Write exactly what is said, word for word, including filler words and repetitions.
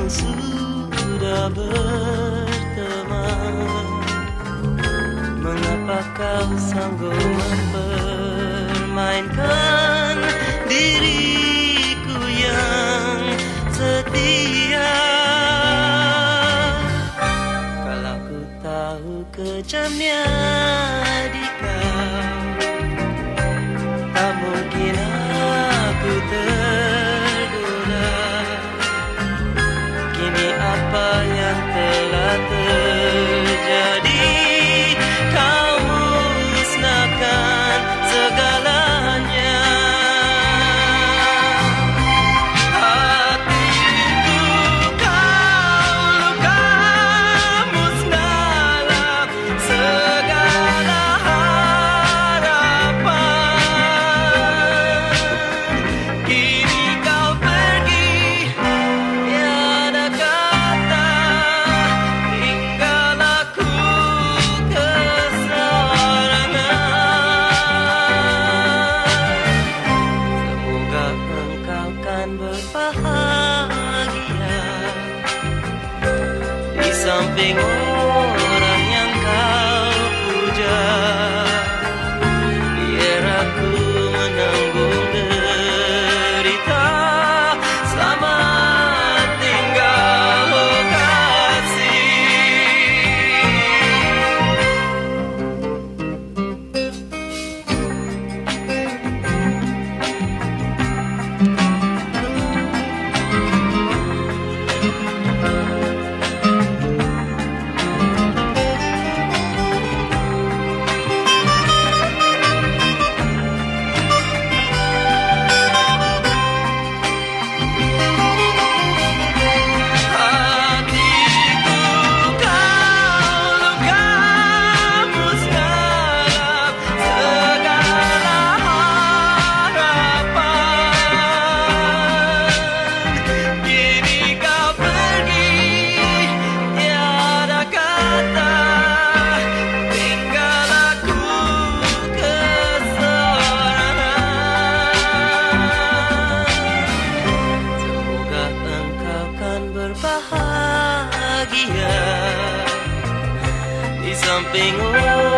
sudah berteman, mengapa kau sanggup mempermainkan diriku yang setia? Kalau ku tahu kejamnya di kau, tak mungkin aku tergoda. Kini apa yang telah terjadi, kau musnahkan segalanya. Hatiku kau luka, musnahlah segala harapan. Kini kau pergi, tiada kata, tinggal aku keseorangan. Semoga engkau kan berbahagia di samping orang yang kau puja. Biar aku menanggung derita, selamat tinggal oh kasih. Hatiku kau luka, musnahlah segala harapan. Kini kau pergi, tiada kata, tinggal aku keseorangan. Semoga engkau kan berbahagia di samping